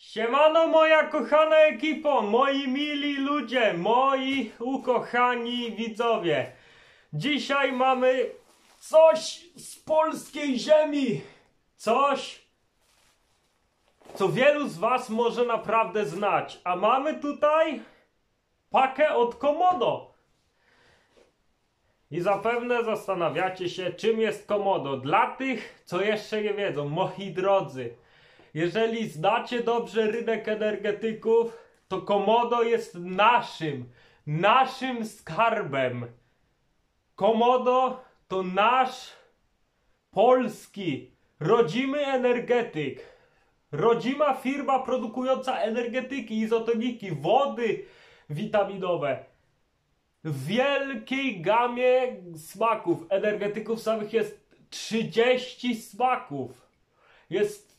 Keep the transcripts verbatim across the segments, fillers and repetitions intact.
Siemano moja kochana ekipo, moi mili ludzie, moi ukochani widzowie. Dzisiaj mamy coś z polskiej ziemi. Coś, co wielu z was może naprawdę znać. A mamy tutaj pakę od Komodo. I zapewne zastanawiacie się, czym jest Komodo. Dla tych, co jeszcze nie wiedzą, moi drodzy. Jeżeli znacie dobrze rynek energetyków, to Komodo jest naszym, naszym skarbem. Komodo to nasz polski, rodzimy energetyk. Rodzima firma produkująca energetyki, izotoniki, wody witaminowe. W wielkiej gamie smaków. Energetyków samych jest trzydzieści smaków. Jest...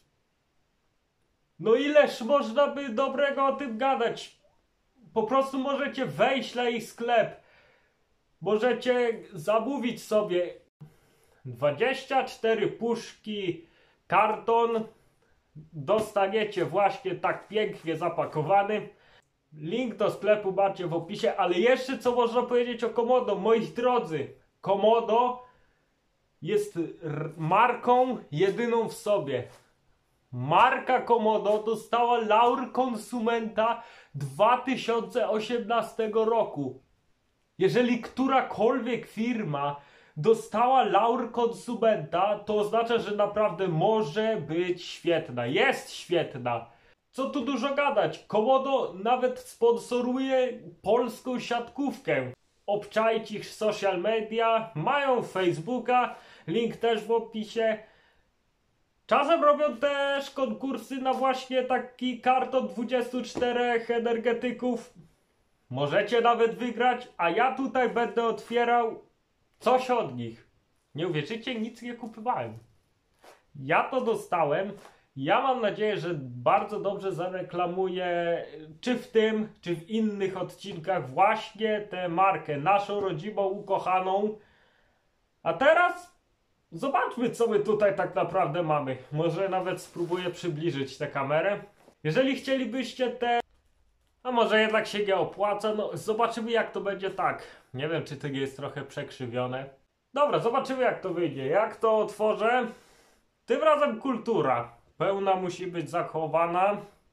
No ileż można by dobrego o tym gadać? Po prostu możecie wejść na ich sklep. Możecie zamówić sobie dwadzieścia cztery puszki, karton. Dostaniecie właśnie tak pięknie zapakowany. Link do sklepu macie w opisie. Ale jeszcze co można powiedzieć o Komodo, moi drodzy. Komodo jest marką jedyną w sobie. Marka Komodo dostała laur konsumenta dwa tysiące osiemnastego roku. Jeżeli którakolwiek firma dostała laur konsumenta, to oznacza, że naprawdę może być świetna. Jest świetna. Co tu dużo gadać? Komodo nawet sponsoruje polską siatkówkę. Obczajcie ich social media, mają Facebooka, link też w opisie. Czasem robią też konkursy na właśnie taki karton dwudziestu czterech energetyków. Możecie nawet wygrać, a ja tutaj będę otwierał coś od nich. Nie uwierzycie, nic nie kupowałem. Ja to dostałem. Ja mam nadzieję, że bardzo dobrze zareklamuję, czy w tym, czy w innych odcinkach właśnie tę markę, naszą rodzimą, ukochaną. A teraz... zobaczmy, co my tutaj tak naprawdę mamy. Może nawet spróbuję przybliżyć tę kamerę. Jeżeli chcielibyście te... a może jednak się nie opłaca, no zobaczymy, jak to będzie tak. Nie wiem, czy to nie jest trochę przekrzywione. Dobra, zobaczymy, jak to wyjdzie. Jak to otworzę? Tym razem kultura. Pełna musi być zachowana.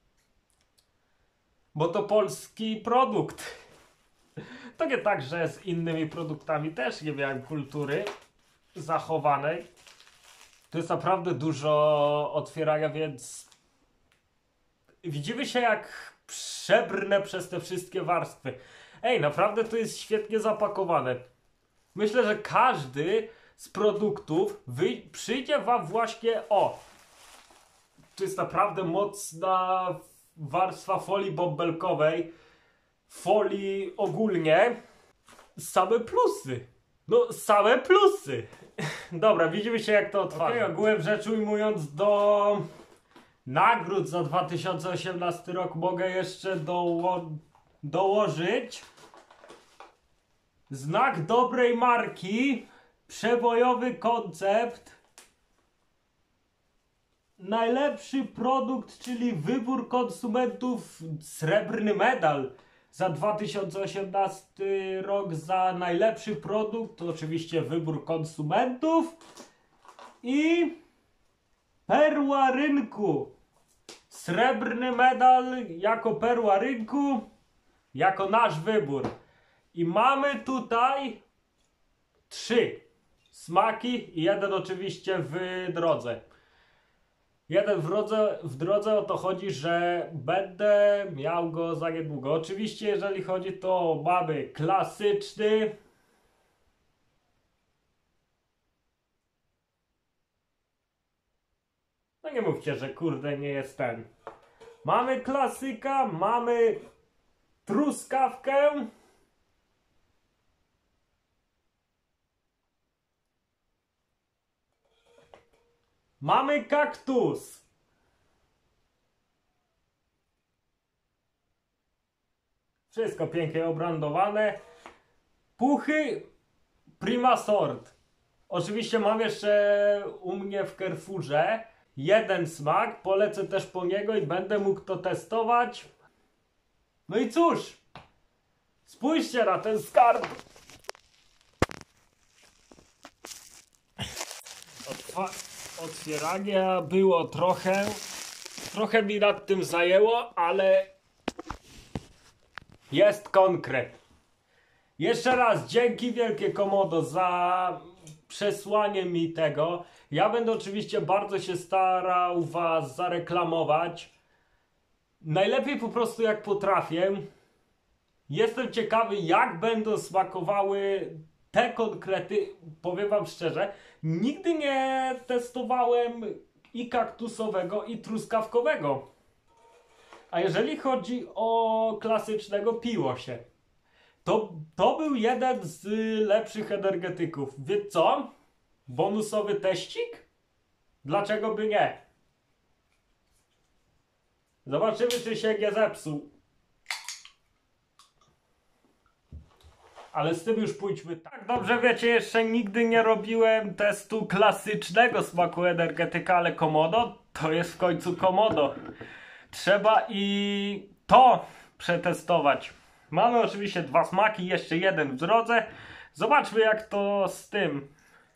Bo to polski produkt. To nie tak, że z innymi produktami też nie miałem kultury zachowanej. To jest naprawdę dużo otwierania, więc widzimy się, jak przebrnę przez te wszystkie warstwy. Ej, naprawdę to jest świetnie zapakowane. Myślę, że każdy z produktów wy... przyjdzie wam właśnie o. To jest naprawdę mocna warstwa folii bąbelkowej, folii ogólnie. Same plusy. No, same plusy. Dobra, widzimy się, jak to otworzy. Okay, ogółem rzecz ujmując, do nagród za dwa tysiące osiemnasty rok mogę jeszcze doło dołożyć znak dobrej marki, przebojowy koncept, najlepszy produkt, czyli wybór konsumentów, srebrny medal za dwa tysiące osiemnasty rok za najlepszy produkt, to oczywiście wybór konsumentów i perła rynku. Srebrny medal jako perła rynku, jako nasz wybór. I mamy tutaj trzy smaki i jeden oczywiście w drodze. Jeden w drodze, w drodze o to chodzi, że będę miał go za niedługo. Oczywiście jeżeli chodzi, to mamy klasyczny. No nie mówcie, że kurde nie jest ten. Mamy klasyka, mamy truskawkę. Mamy kaktus. Wszystko pięknie obrandowane. Puchy Prima Sort. Oczywiście mam jeszcze u mnie w Carrefourze jeden smak, polecę też po niego i będę mógł to testować. No i cóż, spójrzcie na ten skarb. Otwa otwierania było trochę, trochę mi nad tym zajęło, ale jest konkret. Jeszcze raz dzięki wielkie Komodo za przesłanie mi tego. Ja będę oczywiście bardzo się starał was zareklamować. Najlepiej po prostu jak potrafię. Jestem ciekawy, jak będą smakowały te konkrety. Powiem wam szczerze, nigdy nie testowałem i kaktusowego, i truskawkowego. A jeżeli chodzi o klasycznego, piło się. To, to był jeden z lepszych energetyków. Wie co? Bonusowy teścik? Dlaczego by nie? Zobaczymy, czy się nie zepsuł. Ale z tym już pójdźmy tak. Dobrze wiecie, jeszcze nigdy nie robiłem testu klasycznego smaku energetyka, ale Komodo to jest w końcu Komodo. Trzeba i to przetestować. Mamy oczywiście dwa smaki, jeszcze jeden w drodze. Zobaczmy, jak to z tym.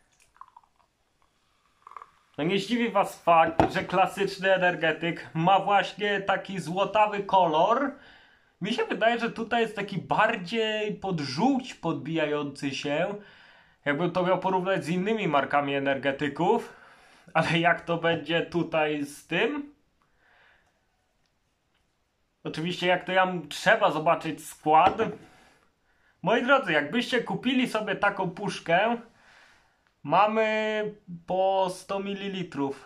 No nie zdziwi was fakt, że klasyczny energetyk ma właśnie taki złotawy kolor. Mi się wydaje, że tutaj jest taki bardziej pod żółć podbijający się. Jakbym to miał porównać z innymi markami energetyków. Ale jak to będzie tutaj z tym? Oczywiście jak to ja trzeba zobaczyć skład. Moi drodzy, jakbyście kupili sobie taką puszkę, mamy po sto mililitrów.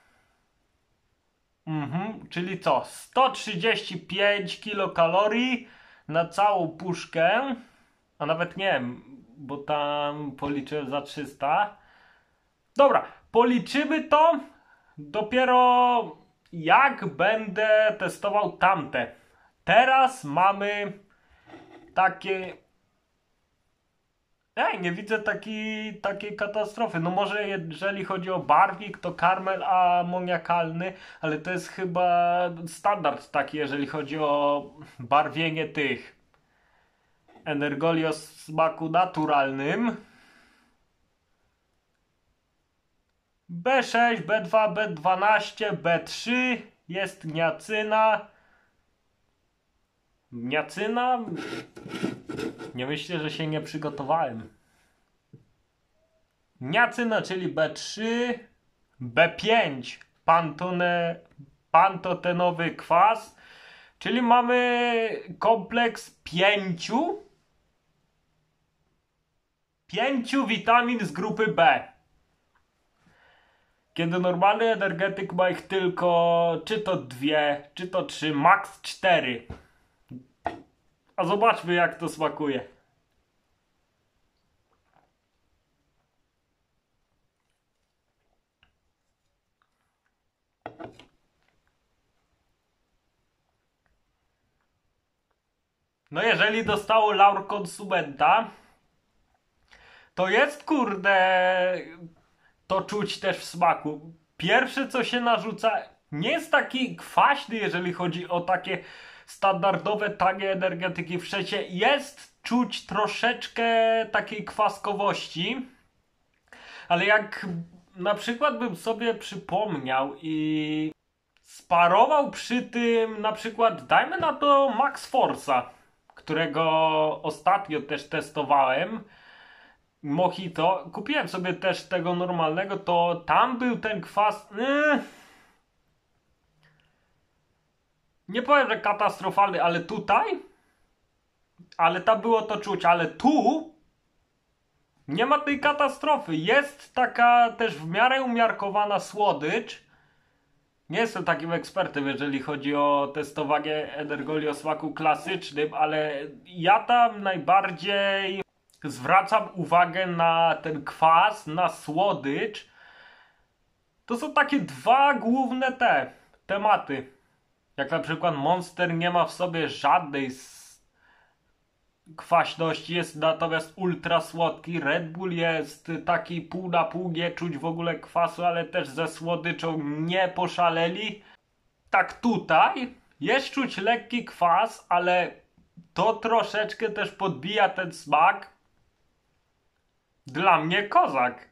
Mhm, czyli co? sto trzydzieści pięć kilokalorii na całą puszkę. A nawet nie wiem, bo tam policzyłem za trzysta. Dobra, policzymy to dopiero jak będę testował tamte. Teraz mamy takie... Ej, nie widzę taki, takiej katastrofy. No może jeżeli chodzi o barwnik, to karmel amoniakalny, ale to jest chyba standard taki, jeżeli chodzi o barwienie tych energoli o smaku naturalnym. B sześć, B dwa, B dwanaście, B trzy, jest niacyna. Niacyna? Nie myślę, że się nie przygotowałem. Niacyna, czyli B trzy, B pięć, pantone, pantotenowy kwas, czyli mamy kompleks pięciu, pięciu witamin z grupy B. Kiedy normalny energetyk ma ich tylko czy to dwie, czy to trzy, max cztery. A zobaczmy, jak to smakuje. No jeżeli dostało laur konsumenta, to jest kurde, to czuć też w smaku. Pierwsze co się narzuca, nie jest taki kwaśny, jeżeli chodzi o takie standardowe, tanie energetyki w świecie. Jest czuć troszeczkę takiej kwaskowości, ale jak na przykład bym sobie przypomniał i sparował przy tym na przykład, dajmy na to Max Force'a, którego ostatnio też testowałem, Mojito, kupiłem sobie też tego normalnego, to tam był ten kwas, yy, nie powiem, że katastrofalny, ale tutaj, ale tam było to czuć, ale tu nie ma tej katastrofy. Jest taka też w miarę umiarkowana słodycz. Nie jestem takim ekspertem, jeżeli chodzi o testowanie energoli o smaku klasycznym, ale ja tam najbardziej zwracam uwagę na ten kwas, na słodycz. To są takie dwa główne te tematy. Jak na przykład Monster nie ma w sobie żadnej kwaśność, jest natomiast ultra słodki. Red Bull jest taki pół na pół, nie czuć w ogóle kwasu, ale też ze słodyczą nie poszaleli. Tak tutaj jest czuć lekki kwas, ale to troszeczkę też podbija ten smak. Dla mnie kozak.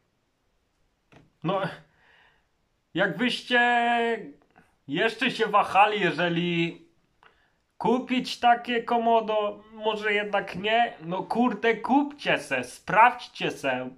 No, jakbyście jeszcze się wahali, jeżeli kupić takie Komodo, może jednak nie, no kurde, kupcie se, sprawdźcie se.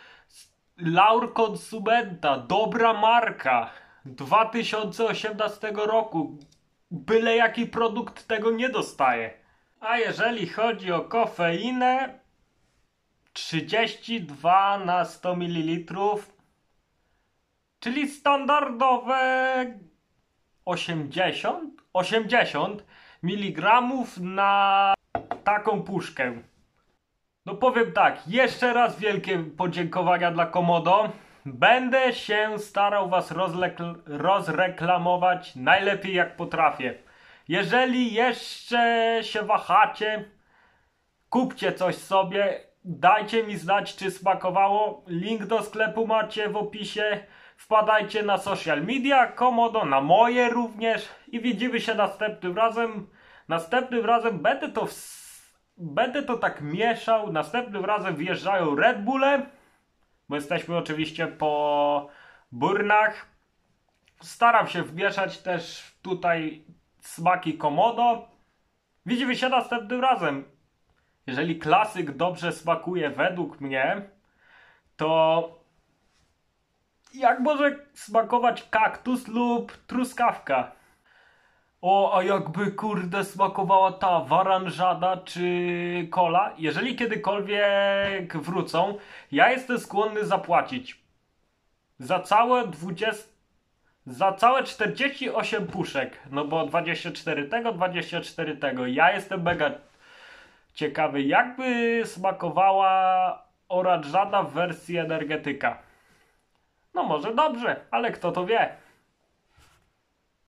Laur Konsumenta, dobra marka, dwa tysiące osiemnastego roku, byle jaki produkt tego nie dostaje. A jeżeli chodzi o kofeinę, trzydzieści dwa na sto mililitrów, czyli standardowe osiemdziesiąt, osiemdziesiąt miligramów na taką puszkę. No powiem tak, jeszcze raz wielkie podziękowania dla Komodo. Będę się starał was rozreklamować najlepiej jak potrafię. Jeżeli jeszcze się wahacie, kupcie coś sobie, dajcie mi znać, czy smakowało. Link do sklepu macie w opisie. Wpadajcie na social media Komodo, na moje również i widzimy się następnym razem. Następnym razem będę to, w... będę to tak mieszał. Następnym razem wjeżdżają Red Bulle, bo jesteśmy oczywiście po Burnach. Staram się wmieszać też tutaj smaki Komodo. Widzimy się następnym razem. Jeżeli klasyk dobrze smakuje według mnie, to jak może smakować kaktus lub truskawka? O, a jakby kurde smakowała ta waranżada czy kola? Jeżeli kiedykolwiek wrócą, ja jestem skłonny zapłacić za całe dwadzieścia, za całe czterdzieści osiem puszek, no bo dwadzieścia cztery tego, dwadzieścia cztery tego. Ja jestem mega ciekawy, jakby smakowała oranżada w wersji energetyka. No może dobrze, ale kto to wie.